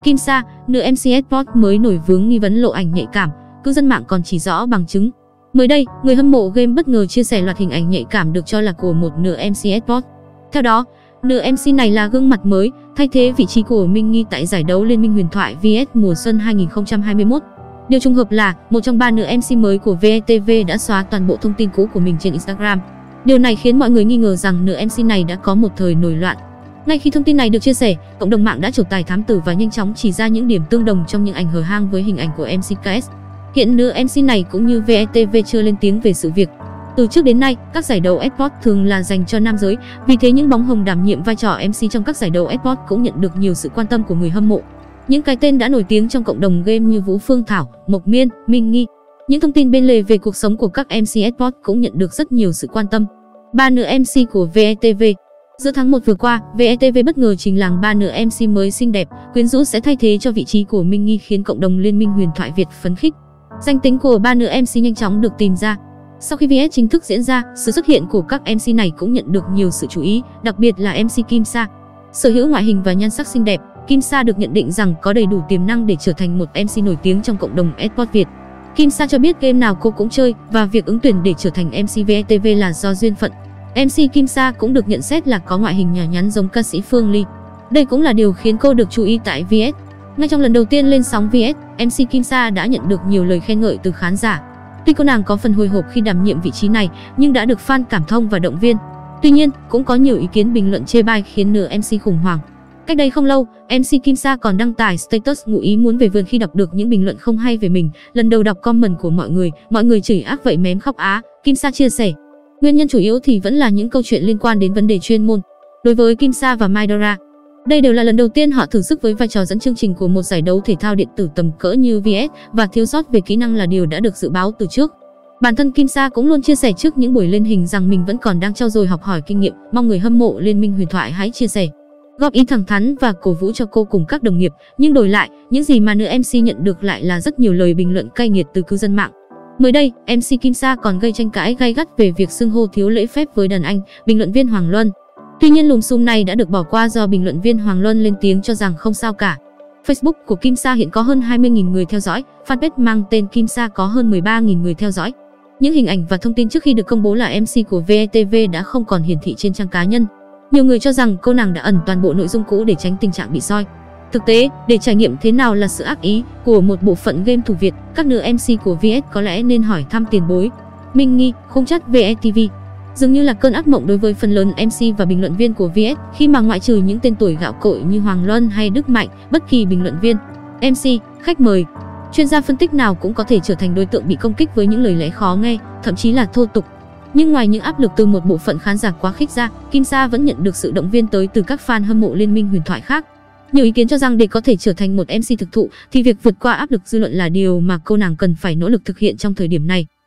Kim Sa, nữ MC Esports mới nổi vướng nghi vấn lộ ảnh nhạy cảm, cư dân mạng còn chỉ rõ bằng chứng. Mới đây, người hâm mộ game bất ngờ chia sẻ loạt hình ảnh nhạy cảm được cho là của một nữ MC Esports. Theo đó, nữ MC này là gương mặt mới, thay thế vị trí của Minh Nghi tại giải đấu Liên minh huyền thoại VS mùa xuân 2021. Điều trùng hợp là một trong 3 nữ MC mới của VTV đã xóa toàn bộ thông tin cũ của mình trên Instagram. Điều này khiến mọi người nghi ngờ rằng nữ MC này đã có một thời nổi loạn. Ngay khi thông tin này được chia sẻ, cộng đồng mạng đã trổ tài thám tử và nhanh chóng chỉ ra những điểm tương đồng trong những ảnh hở hang với hình ảnh của MC KS. Hiện nữ MC này cũng như VTV chưa lên tiếng về sự việc. Từ trước đến nay, các giải đấu Esports thường là dành cho nam giới, vì thế những bóng hồng đảm nhiệm vai trò MC trong các giải đấu Esports cũng nhận được nhiều sự quan tâm của người hâm mộ. Những cái tên đã nổi tiếng trong cộng đồng game như Vũ Phương Thảo, Mộc Miên, Minh Nghi. Những thông tin bên lề về cuộc sống của các MC Esports cũng nhận được rất nhiều sự quan tâm. 3 nữ MC của VTV. Giữa tháng 1 vừa qua, VTV bất ngờ trình làng 3 nữ MC mới xinh đẹp, quyến rũ sẽ thay thế cho vị trí của Minh Nghi, khiến cộng đồng Liên minh huyền thoại Việt phấn khích. Danh tính của 3 nữ MC nhanh chóng được tìm ra. Sau khi VS chính thức diễn ra, sự xuất hiện của các MC này cũng nhận được nhiều sự chú ý, đặc biệt là MC Kim Sa. Sở hữu ngoại hình và nhan sắc xinh đẹp, Kim Sa được nhận định rằng có đầy đủ tiềm năng để trở thành một MC nổi tiếng trong cộng đồng Esports Việt. Kim Sa cho biết game nào cô cũng chơi và việc ứng tuyển để trở thành MC VTV là do duyên phận. MC Kim Sa cũng được nhận xét là có ngoại hình nhỏ nhắn giống ca sĩ Phương Ly. Đây cũng là điều khiến cô được chú ý tại VS. Ngay trong lần đầu tiên lên sóng VS, MC Kim Sa đã nhận được nhiều lời khen ngợi từ khán giả. Tuy cô nàng có phần hồi hộp khi đảm nhiệm vị trí này, nhưng đã được fan cảm thông và động viên. Tuy nhiên, cũng có nhiều ý kiến bình luận chê bai khiến nữ MC khủng hoảng. Cách đây không lâu, MC Kim Sa còn đăng tải status ngụ ý muốn về vườn khi đọc được những bình luận không hay về mình. Lần đầu đọc comment của mọi người chửi ác vậy mém khóc á, Kim Sa chia sẻ. Nguyên nhân chủ yếu thì vẫn là những câu chuyện liên quan đến vấn đề chuyên môn. Đối với Kim Sa và Maidora, đây đều là lần đầu tiên họ thử sức với vai trò dẫn chương trình của một giải đấu thể thao điện tử tầm cỡ như VS, và thiếu sót về kỹ năng là điều đã được dự báo từ trước. Bản thân Kim Sa cũng luôn chia sẻ trước những buổi lên hình rằng mình vẫn còn đang trau dồi học hỏi kinh nghiệm, mong người hâm mộ Liên minh huyền thoại hãy chia sẻ, góp ý thẳng thắn và cổ vũ cho cô cùng các đồng nghiệp. Nhưng đổi lại, những gì mà nữ MC nhận được lại là rất nhiều lời bình luận cay nghiệt từ cư dân mạng. Mới đây, MC Kim Sa còn gây tranh cãi gay gắt về việc xưng hô thiếu lễ phép với đàn anh, bình luận viên Hoàng Luân. Tuy nhiên lùm xùm này đã được bỏ qua do bình luận viên Hoàng Luân lên tiếng cho rằng không sao cả. Facebook của Kim Sa hiện có hơn 20.000 người theo dõi, fanpage mang tên Kim Sa có hơn 13.000 người theo dõi. Những hình ảnh và thông tin trước khi được công bố là MC của VTV đã không còn hiển thị trên trang cá nhân. Nhiều người cho rằng cô nàng đã ẩn toàn bộ nội dung cũ để tránh tình trạng bị soi. Thực tế, để trải nghiệm thế nào là sự ác ý của một bộ phận game thủ Việt, các nữ MC của VS có lẽ nên hỏi thăm tiền bối Minh Nghi, Khung Chất VTV. Dường như là cơn ác mộng đối với phần lớn MC và bình luận viên của VS, khi mà ngoại trừ những tên tuổi gạo cội như Hoàng Luân hay Đức Mạnh, bất kỳ bình luận viên, MC, khách mời, chuyên gia phân tích nào cũng có thể trở thành đối tượng bị công kích với những lời lẽ khó nghe, thậm chí là thô tục. Nhưng ngoài những áp lực từ một bộ phận khán giả quá khích ra, Kim Sa vẫn nhận được sự động viên tới từ các fan hâm mộ Liên minh huyền thoại khác. Nhiều ý kiến cho rằng để có thể trở thành một MC thực thụ thì việc vượt qua áp lực dư luận là điều mà cô nàng cần phải nỗ lực thực hiện trong thời điểm này.